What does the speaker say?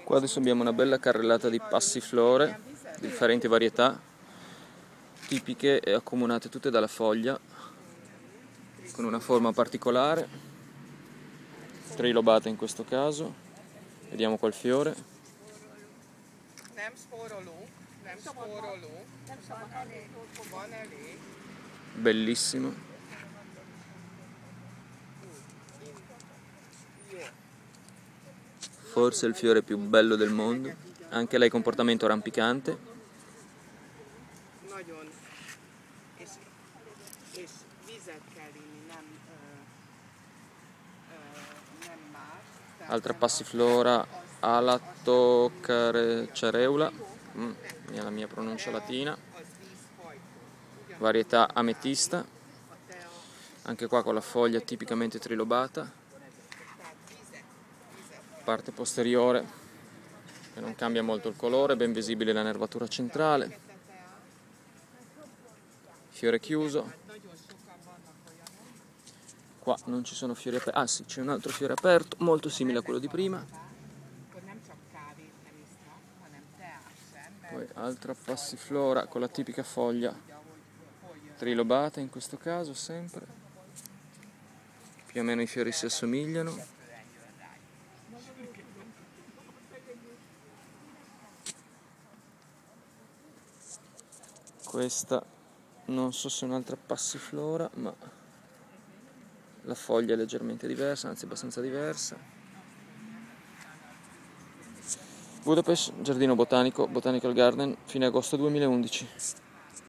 Qua adesso abbiamo una bella carrellata di passiflore, di differenti varietà, tipiche e accomunate tutte dalla foglia, con una forma particolare, trilobata in questo caso. Vediamo qua il fiore. Bellissimo. Forse il fiore più bello del mondo, anche lei comportamento rampicante. Altra passiflora, Alattocareula, è la mia pronuncia latina, varietà ametista, anche qua con la foglia tipicamente trilobata. Parte posteriore che non cambia molto il colore, ben visibile la nervatura centrale, fiore chiuso. Qua non ci sono fiori aperti, ah sì, c'è un altro fiore aperto molto simile a quello di prima. Poi altra passiflora con la tipica foglia trilobata in questo caso sempre, più o meno i fiori si assomigliano. Questa non so se è un'altra passiflora, ma la foglia è leggermente diversa, anzi abbastanza diversa. Budapest, Giardino Botanico, Botanical Garden, fine agosto 2011.